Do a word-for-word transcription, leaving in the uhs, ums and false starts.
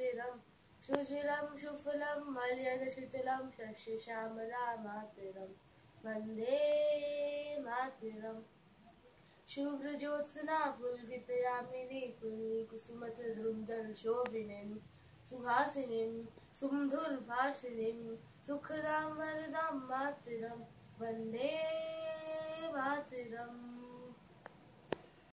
मातरम, सुजलां सुफलां मलयजशीतलां शस्यश्यामलां मातरम, वन्दे मातरम। शुभ्रज्योत्स्ना पुलकितयामिनीं कुसुमधुरधर शोभिनीं सुहासिनीं सुमधुरभाषिणीं सुखदां वरदां मातरं, वन्दे मातरम्।